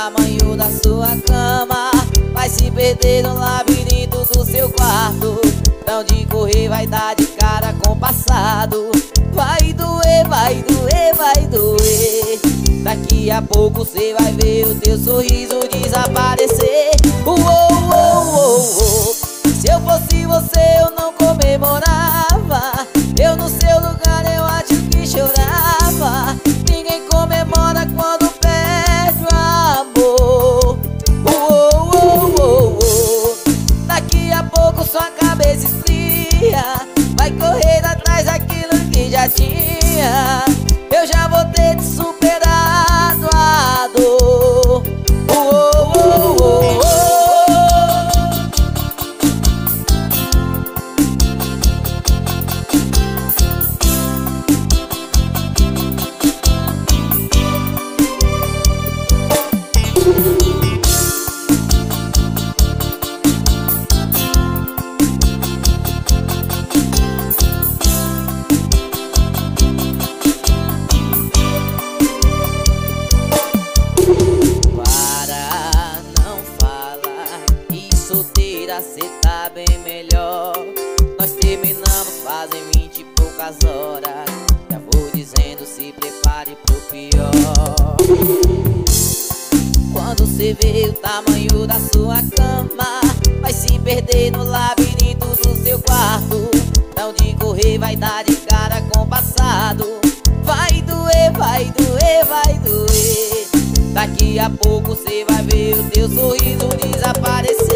tamanho da sua cama, vai se perder no labirinto do seu quarto. Pra onde correr vai dar de cara com o passado. Vai doer, vai doer, vai doer. Daqui a pouco cê vai ver o teu sorriso desaparecer. Se eu fosse você eu não comemorava, eu no seu lugar eu acho que chorava. Ninguém comemora quando perde o amor. Daqui a pouco sua cabeça esfria, vai correr atrás daquilo que já tinha. Eu já vou ter te superado a dor. Cê tá bem melhor. Nós terminamos fazem 20 e poucas horas. Já vou dizendo, se prepare pro pior. Quando cê vê o tamanho da sua cama, vai se perder no labirinto do seu quarto. Pra onde correr vai dar de cara com o passado. Vai doer, vai doer, vai doer. Daqui a pouco cê vai ver o teu sorriso desaparecer.